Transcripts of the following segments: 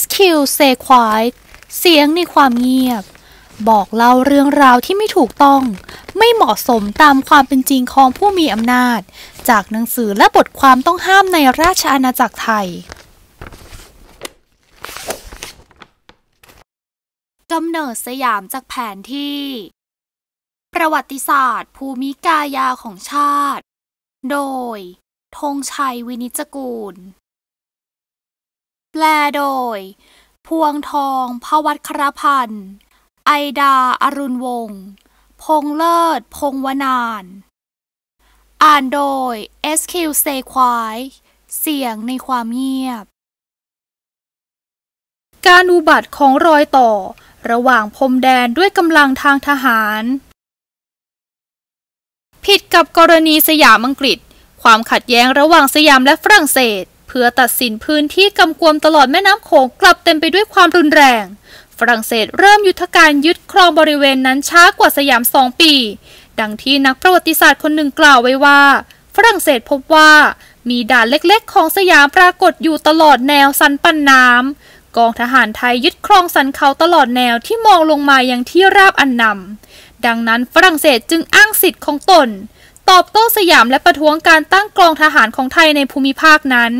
SQ Stay Quiet เสียงในความเงียบบอกเล่าเรื่องราวที่ไม่ถูกต้องไม่เหมาะสมตามความเป็นจริงของผู้มีอำนาจจากหนังสือและบทความต้องห้ามในราชอาณาจักรไทยกำเนิดสยามจากแผนที่ประวัติศาสตร์ภูมิกายาของชาติโดยธงชัยวินิจกูลแปลโดยพวงทองภวัชรพันธ์ไอดาอรุณวงศ์พงษ์เลิศพงษ์วนานอ่านโดย SQ Stay Quiet เสียงในความเงียบการอุบัติของรอยต่อระหว่างพรมแดนด้วยกำลังทางทหารผิดกับกรณีสยามอังกฤษความขัดแย้งระหว่างสยามและฝรั่งเศสเพื่อตัดสินพื้นที่กำกวมตลอดแม่น้ำโขงกลับเต็มไปด้วยความรุนแรงฝรั่งเศสเริ่มยุทธการยึดครองบริเวณนั้นช้ากว่าสยาม2 ปีดังที่นักประวัติศาสตร์คนหนึ่งกล่าวไว้ว่าฝรั่งเศสพบว่ามีด่านเล็กๆของสยามปรากฏอยู่ตลอดแนวสันปันน้ำกองทหารไทยยึดครองสันเขาตลอดแนวที่มองลงมายังที่ราบอันนำดังนั้นฝรั่งเศสจึงอ้างสิทธิ์ของตนตอบโต้สยามและประท้วงการตั้งกองทหารของไทยในภูมิภาคนั้น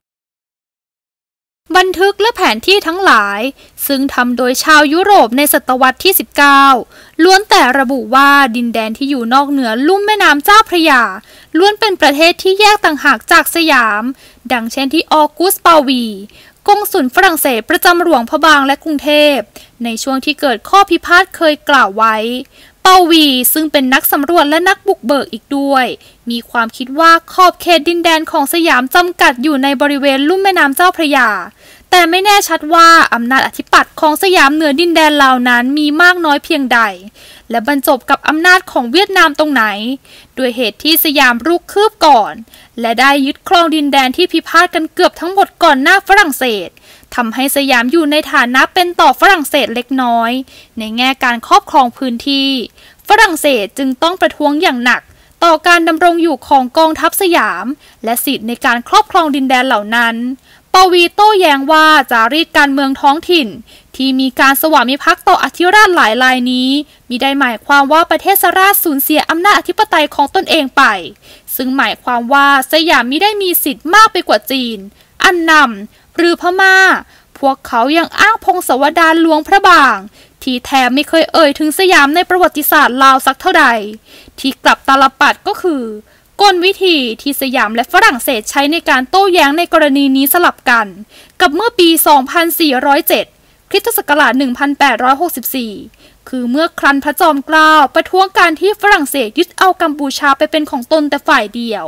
บันทึกและแผนที่ทั้งหลายซึ่งทำโดยชาวยุโรปในศตวรรษที่19ล้วนแต่ระบุว่าดินแดนที่อยู่นอกเหนือลุ่มแม่น้ำเจ้าพระยาล้วนเป็นประเทศที่แยกต่างหากจากสยามดังเช่นที่ออกุสต์ปาวีกงสุลฝรั่งเศสประจำหลวงพระบางและกรุงเทพในช่วงที่เกิดข้อพิพาทเคยกล่าวไว้เปาวีซึ่งเป็นนักสำรวจและนักบุกเบิกอีกด้วยมีความคิดว่าขอบเขตดินแดนของสยามจำกัดอยู่ในบริเวณลุ่มแม่น้ำเจ้าพระยาแต่ไม่แน่ชัดว่าอำนาจอธิปัตย์ของสยามเหนือดินแดนเหล่านั้นมีมากน้อยเพียงใดและบรรจบกับอำนาจของเวียดนามตรงไหนด้วยเหตุที่สยามรุกคืบก่อนและได้ยึดครองดินแดนที่พิพาทกันเกือบทั้งหมดก่อนหน้าฝรั่งเศสทำให้สยามอยู่ในฐานะเป็นต่อฝรั่งเศสเล็กน้อยในแง่การครอบครองพื้นที่ฝรั่งเศสจึงต้องประท้วงอย่างหนักต่อการดำรงอยู่ของกองทัพสยามและสิทธิ์ในการครอบครองดินแดนเหล่านั้นปวีโต้แย้งว่าจารีตการเมืองท้องถิ่นที่มีการสวามิภักดิ์ต่ออธิราชหลายรายนี้มิได้หมายความว่าประเทศราชสูญเสียอำนาจอธิปไตยของตนเองไปซึ่งหมายความว่าสยามมิได้มีสิทธิ์มากไปกว่าจีนอันนำหรือพม่าพวกเขายังอ้างพงศาวดารหลวงพระบางที่แทบไม่เคยเอ่ยถึงสยามในประวัติศาสตร์ลาวสักเท่าใดที่กลับตาลปัดก็คือกลวิธีที่สยามและฝรั่งเศสใช้ในการโต้แย้งในกรณีนี้สลับกันกับเมื่อปี 2407 คริสตศักราช 1864 คือเมื่อครั้นพระจอมเกล้าประท้วงการที่ฝรั่งเศสยึดเอากัมพูชาไปเป็นของตนแต่ฝ่ายเดียว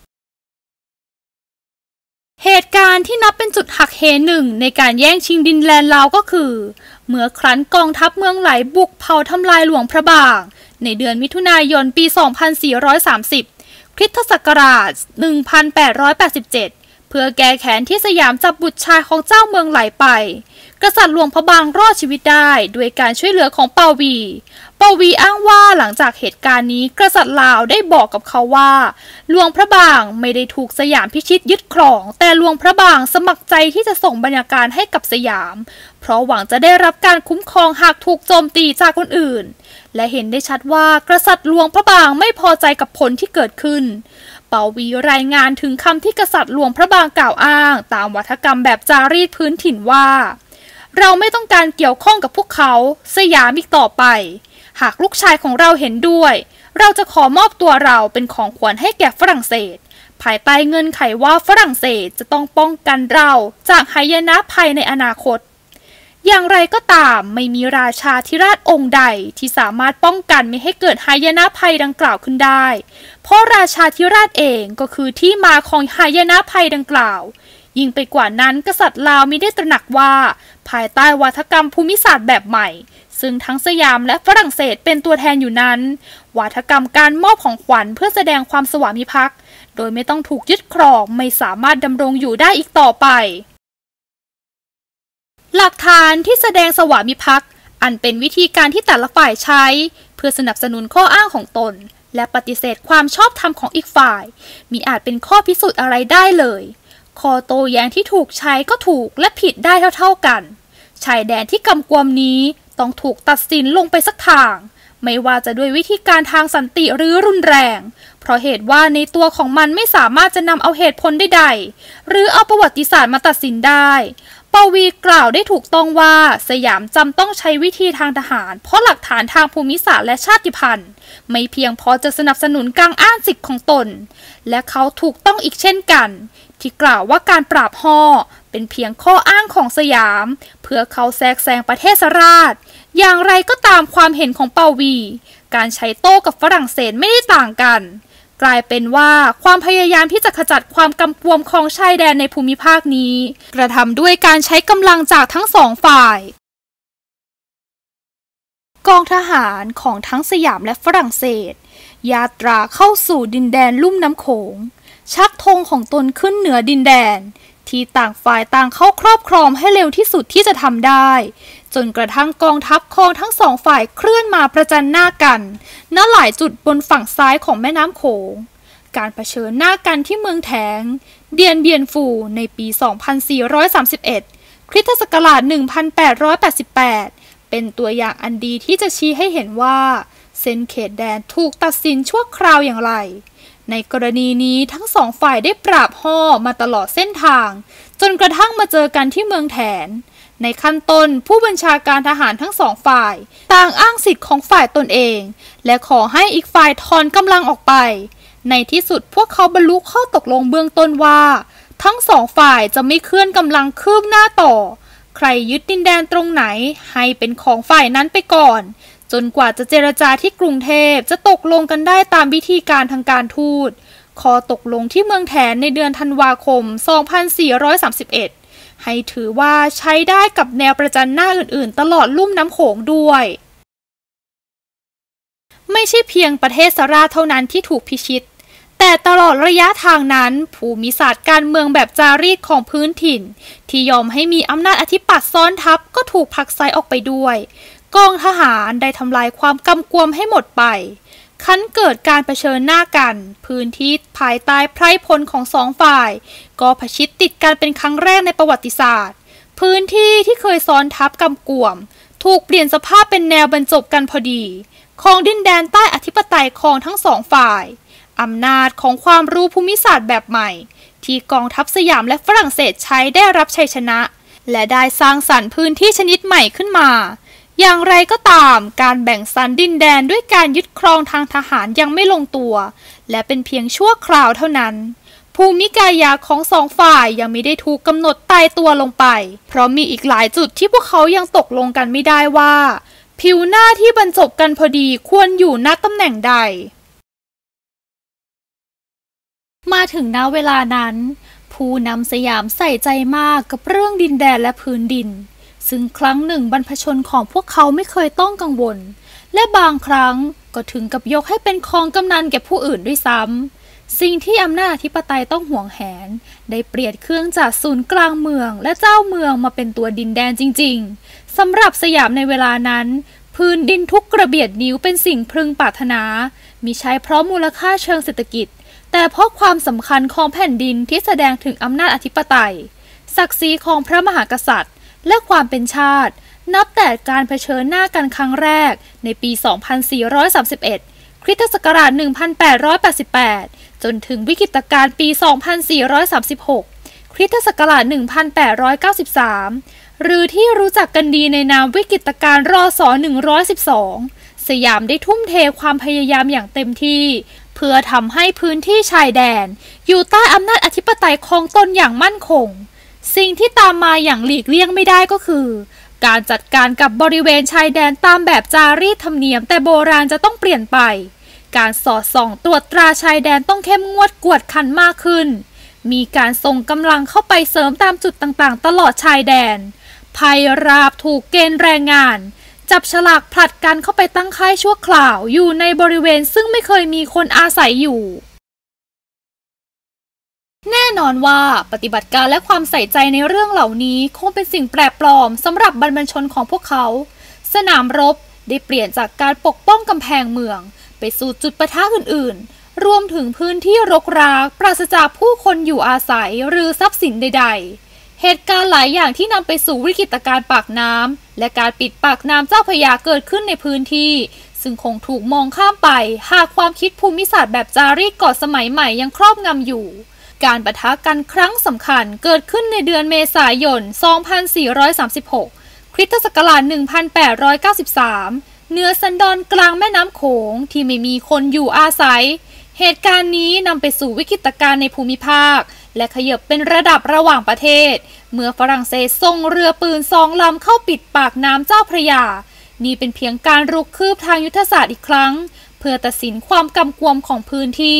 เหตุการณ์ที่นับเป็นจุดหักเหหนึ่งในการแย่งชิงดินแดนลาวก็คือเมื่อครั้นกองทัพเมืองไหลบุกเผาทำลายหลวงพระบางในเดือนมิถุนายนปี 2430 คริสตศักราช 1887 เพื่อแก้แค้นที่สยามจับบุตรชายของเจ้าเมืองไหลไปกษัตริย์หลวงพระบางรอดชีวิตได้ด้วยการช่วยเหลือของเปาวีอ้างว่าหลังจากเหตุการณ์นี้กษัตริย์ลาวได้บอกกับเขาว่าหลวงพระบางไม่ได้ถูกสยามพิชิตยึดครองแต่หลวงพระบางสมัครใจที่จะส่งบรรณาการให้กับสยามเพราะหวังจะได้รับการคุ้มครองหากถูกโจมตีจากคนอื่นและเห็นได้ชัดว่ากษัตริย์หลวงพระบางไม่พอใจกับผลที่เกิดขึ้นเปาวีรายงานถึงคำที่กษัตริย์หลวงพระบางกล่าวอ้างตามวาทกรรมแบบจารีตพื้นถิ่นว่าเราไม่ต้องการเกี่ยวข้องกับพวกเขาสยามอีกต่อไปหากลูกชายของเราเห็นด้วยเราจะขอมอบตัวเราเป็นของขวัญให้แก่ฝรั่งเศสภายใต้เงื่อนไขว่าฝรั่งเศสจะต้องป้องกันเราจากหายนะภัยในอนาคตอย่างไรก็ตามไม่มีราชาธิราชองค์ใดที่สามารถป้องกันไม่ให้เกิดหายนะภัยดังกล่าวขึ้นได้เพราะราชาธิราชเองก็คือที่มาของหายนะภัยดังกล่าวยิ่งไปกว่านั้นกษัตริย์ลาวมิได้ตระหนักว่าภายใต้วาทกรรมภูมิศาสตร์แบบใหม่ซึ่งทั้งสยามและฝรั่งเศสเป็นตัวแทนอยู่นั้นวาทกรรมการมอบของขวัญเพื่อแสดงความสวามิภักดิ์โดยไม่ต้องถูกยึดครองไม่สามารถดำรงอยู่ได้อีกต่อไปหลักฐานที่แสดงสวามิภักดิ์อันเป็นวิธีการที่แต่ละฝ่ายใช้เพื่อสนับสนุนข้ออ้างของตนและปฏิเสธความชอบธรรมของอีกฝ่ายมิอาจเป็นข้อพิสูจน์อะไรได้เลยข้อโต้แย้งที่ถูกใช้ก็ถูกและผิดได้เท่าๆกันชายแดนที่กำกวมนี้ต้องถูกตัดสินลงไปสักทางไม่ว่าจะด้วยวิธีการทางสันติหรือรุนแรงเพราะเหตุว่าในตัวของมันไม่สามารถจะนำเอาเหตุผลใดๆหรือเอาประวัติศาสตร์มาตัดสินได้ปวีกล่าวได้ถูกต้องว่าสยามจำต้องใช้วิธีทางทหารเพราะหลักฐานทางภูมิศาสตร์และชาติพันธุ์ไม่เพียงพอจะสนับสนุนการอ้างสิทธิของตนและเขาถูกต้องอีกเช่นกันที่กล่าวว่าการปราบฮ่อเป็นเพียงข้ออ้างของสยามเพื่อเขาแทรกแซงประเทศราชอย่างไรก็ตามความเห็นของปวีการใช้โต้กับฝรั่งเศสไม่ได้ต่างกันกลายเป็นว่าความพยายามที่จะขจัดความกำกวมของชายแดนในภูมิภาคนี้กระทำด้วยการใช้กำลังจากทั้งสองฝ่ายกองทหารของทั้งสยามและฝรั่งเศสยาตราเข้าสู่ดินแดนลุ่มน้ำโขงชักธงของตนขึ้นเหนือดินแดนที่ต่างฝ่ายต่างเข้าครอบครองให้เร็วที่สุดที่จะทำได้จนกระทั่งกองทัพของทั้งสองฝ่ายเคลื่อนมาประจันหน้ากันณหลายจุดบนฝั่งซ้ายของแม่น้ำโขงการเผชิญหน้ากันที่เมืองแถงเดียนเบียนฟูในปี 2431 คริสตศักราช 1888 เป็นตัวอย่างอันดีที่จะชี้ให้เห็นว่าเส้นเขตแดนถูกตัดสินชั่วคราวอย่างไรในกรณีนี้ทั้งสองฝ่ายได้ปราบฮ่อมาตลอดเส้นทางจนกระทั่งมาเจอกันที่เมืองแถนในขั้นต้นผู้บัญชาการทหารทั้งสองฝ่ายต่างอ้างสิทธิ์ของฝ่ายตนเองและขอให้อีกฝ่ายถอนกำลังออกไปในที่สุดพวกเขาบรรลุข้อตกลงเบื้องต้นว่าทั้งสองฝ่ายจะไม่เคลื่อนกำลังคืบหน้าต่อใครยึดดินแดนตรงไหนให้เป็นของฝ่ายนั้นไปก่อนจนกว่าจะเจรจาที่กรุงเทพจะตกลงกันได้ตามวิธีการทางการทูตข้อตกลงที่เมืองแถนในเดือนธันวาคม 2431 ให้ถือว่าใช้ได้กับแนวประจันหน้าอื่นๆตลอดลุ่มน้ำโขงด้วยไม่ใช่เพียงประเทศสราเท่านั้นที่ถูกพิชิตแต่ตลอดระยะทางนั้นภูมิศาสตร์การเมืองแบบจารีตของพื้นถิ่นที่ยอมให้มีอำนาจอธิปัตย์ซ้อนทับก็ถูกผลักไสออกไปด้วยกองทหารได้ทำลายความกำกวมให้หมดไปคันเกิดการเผชิญหน้ากันพื้นที่ภายใต้ไพร่พลของสองฝ่ายก็ผชิดติดกันเป็นครั้งแรกในประวัติศาสตร์พื้นที่ที่เคยซ้อนทับกำกวมถูกเปลี่ยนสภาพเป็นแนวบรรจบกันพอดีของดินแดนใต้อธิปไตยของทั้งสองฝ่ายอำนาจของความรู้ภูมิศาสตร์แบบใหม่ที่กองทัพสยามและฝรั่งเศสใช้ได้รับชัยชนะและได้สร้างสรรค์พื้นที่ชนิดใหม่ขึ้นมาอย่างไรก็ตามการแบ่งสรรดินแดนด้วยการยึดครองทางทหารยังไม่ลงตัวและเป็นเพียงชั่วคราวเท่านั้นภูมิกายาของสองฝ่ายยังไม่ได้ถูกกำหนดตายตัวลงไปเพราะมีอีกหลายจุดที่พวกเขายังตกลงกันไม่ได้ว่าผิวหน้าที่บรรจบกันพอดีควรอยู่ณตำแหน่งใดมาถึงณเวลานั้นผู้นำสยามใส่ใจมากกับเรื่องดินแดนและพื้นดินซึ่งครั้งหนึ่งบรรพชนของพวกเขาไม่เคยต้องกังวลและบางครั้งก็ถึงกับยกให้เป็นของกำนันแก่ผู้อื่นด้วยซ้ำสิ่งที่อำนาจอธิปไตยต้องห่วงแหนได้เปลี่ยนเครื่องจากศูนย์กลางเมืองและเจ้าเมืองมาเป็นตัวดินแดนจริงๆสำหรับสยามในเวลานั้นพื้นดินทุกกระเบียดนิ้วเป็นสิ่งพึงปรารถนามิใช่เพราะมูลค่าเชิงเศรษฐกิจแต่เพราะความสำคัญของแผ่นดินที่แสดงถึงอำนาจอธิปไตยศักดิ์ศรีของพระมหากษัตริย์และความเป็นชาตินับแต่การเผชิญหน้ากันครั้งแรกในปี 2431 คริสตศักราช 1888 จนถึงวิกฤตการณ์ปี 2436 คริสตศักราช 1893 หรือที่รู้จักกันดีในนามวิกฤตการณ์รศ112 สยามได้ทุ่มเทความพยายามอย่างเต็มที่เพื่อทำให้พื้นที่ชายแดนอยู่ใต้อำนาจอธิปไตยของตนอย่างมั่นคงสิ่งที่ตามมาอย่างหลีกเลี่ยงไม่ได้ก็คือการจัดการกับบริเวณชายแดนตามแบบจารีตธรรมเนียมแต่โบราณจะต้องเปลี่ยนไปการสอดส่องตรวจตราชายแดนต้องเข้มงวดกวดขันมากขึ้นมีการส่งกำลังเข้าไปเสริมตามจุดต่างๆตลอดชายแดนภัยราบถูกเกณฑ์แรงงานจับฉลากผลัดกันเข้าไปตั้งค่ายชั่วคราวอยู่ในบริเวณซึ่งไม่เคยมีคนอาศัยอยู่แน่นอนว่าปฏิบัติการและความใส่ใจในเรื่องเหล่านี้คงเป็นสิ่งแปลกปลอมสำหรับบรรพชนของพวกเขาสนามรบได้เปลี่ยนจากการปกป้องกำแพงเมืองไปสู่จุดปะทะอื่นๆรวมถึงพื้นที่รกร้างปราศจากผู้คนอยู่อาศัยหรือทรัพย์สินใดๆเหตุการณ์หลายอย่างที่นำไปสู่วิกฤตการณ์ปากน้ำและการปิดปากน้ำเจ้าพระยาเกิดขึ้นในพื้นที่ซึ่งคงถูกมองข้ามไปหากความคิดภูมิศาสตร์แบบจารีตก่อนสมัยใหม่ยังครอบงำอยู่การปะทะกันครั้งสำคัญเกิดขึ้นในเดือนเมษายน 2436 คริสตศักราช 1893 เหนือสันดอนกลางแม่น้ำโขงที่ไม่มีคนอยู่อาศัยเหตุการณ์นี้นำไปสู่วิกฤตการณ์ในภูมิภาคและขยับเป็นระดับระหว่างประเทศเมื่อฝรั่งเศสส่งเรือปืน2 ลำเข้าปิดปากน้ำเจ้าพระยานี่เป็นเพียงการรุกคืบทางยุทธศาสตร์อีกครั้งเพื่อตัดสินความกำกวมของพื้นที่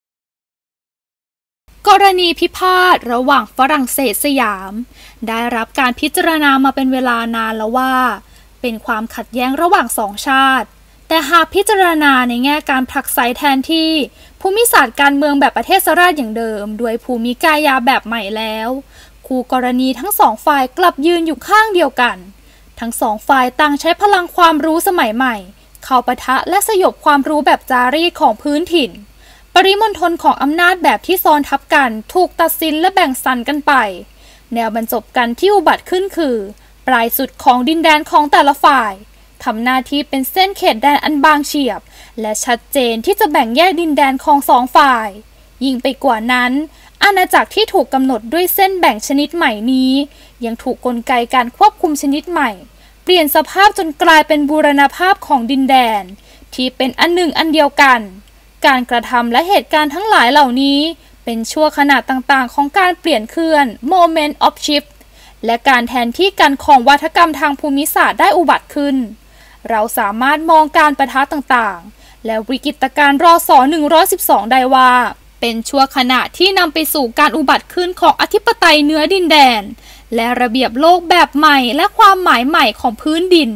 กรณีพิพาทระหว่างฝรั่งเศสสยามได้รับการพิจารณามาเป็นเวลานานแล้วว่าเป็นความขัดแย้งระหว่างสองชาติแต่หากพิจารณาในแง่การผลักไสแทนที่ภูมิศาสตร์การเมืองแบบประเทศสราชอย่างเดิมด้วยภูมิกายาแบบใหม่แล้วคู่กรณีทั้งสองฝ่ายกลับยืนอยู่ข้างเดียวกันทั้งสองฝ่ายต่างใช้พลังความรู้สมัยใหม่เข้าปะทะและสยบความรู้แบบจารีตของพื้นถิ่นปริมณฑลของอำนาจแบบที่ซ้อนทับกันถูกตัดสินและแบ่งสรรกันไปแนวบรรจบกันที่อุบัติขึ้นคือปลายสุดของดินแดนของแต่ละฝ่ายทำหน้าที่เป็นเส้นเขตแดนอันบางเฉียบและชัดเจนที่จะแบ่งแยกดินแดนของสองฝ่ายยิ่งไปกว่านั้นอาณาจักรที่ถูกกำหนดด้วยเส้นแบ่งชนิดใหม่นี้ยังถูกกลไกการควบคุมชนิดใหม่เปลี่ยนสภาพจนกลายเป็นบูรณภาพของดินแดนที่เป็นอันหนึ่งอันเดียวกันการกระทำและเหตุการณ์ทั้งหลายเหล่านี้เป็นชั่วขณะต่างๆของการเปลี่ยนเคลื่อน Moment of Shift และการแทนที่กันของวัฒกรรมทางภูมิศาสตร์ได้อุบัติขึ้นเราสามารถมองการปะทะต่างๆและวิกฤตการณ์รศ112ได้ว่าเป็นชั่วขณะที่นำไปสู่การอุบัติขึ้นของอธิปไตยเหนือดินแดนและระเบียบโลกแบบใหม่และความหมายใหม่ของพื้นดิน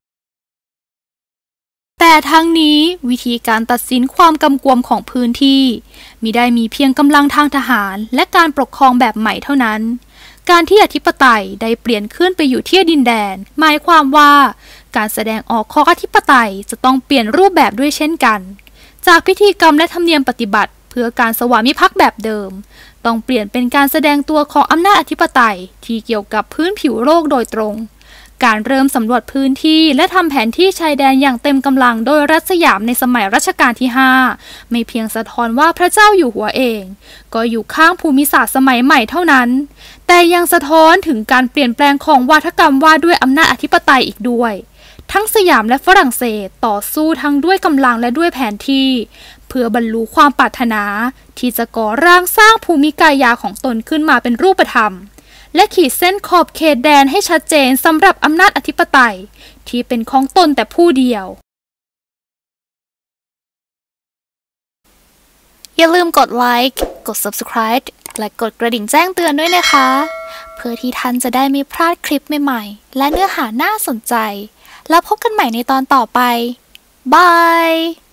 แต่ทั้งนี้วิธีการตัดสินความกำกวมของพื้นที่มิได้มีเพียงกำลังทางทหารและการปกครองแบบใหม่เท่านั้นการที่อธิปไตยได้เปลี่ยนขึ้นไปอยู่ที่ดินแดนหมายความว่าการแสดงออกของอธิปไตยจะต้องเปลี่ยนรูปแบบด้วยเช่นกันจากพิธีกรรมและธรรมเนียมปฏิบัติเพื่อการสวามิภักดิ์แบบเดิมต้องเปลี่ยนเป็นการแสดงตัวของอำนาจอธิปไตยที่เกี่ยวกับพื้นผิวโลกโดยตรงการเริ่มสำรวจพื้นที่และทำแผนที่ชายแดนอย่างเต็มกำลังโดยรัฐสยามในสมัยรัชกาลที่ 5ไม่เพียงสะท้อนว่าพระเจ้าอยู่หัวเองก็อยู่ข้างภูมิศาสตร์สมัยใหม่เท่านั้นแต่ยังสะท้อนถึงการเปลี่ยนแปลงของวาทกรรมว่าด้วยอำนาจอธิปไตยอีกด้วยทั้งสยามและฝรั่งเศสต่อสู้ทั้งด้วยกำลังและด้วยแผนที่เพื่อบรรลุความปรารถนาที่จะก่อร่างสร้างภูมิกายาของตนขึ้นมาเป็นรูปธรรมและขีดเส้นขอบเขตแดนให้ชัดเจนสำหรับอำนาจอธิปไตยที่เป็นของตนแต่ผู้เดียวอย่าลืมกดไลค์กด Subscribe และกดกระดิ่งแจ้งเตือนด้วยนะคะเพื่อที่ท่านจะได้ไม่พลาดคลิปใหม่ๆและเนื้อหาน่าสนใจแล้วพบกันใหม่ในตอนต่อไปบาย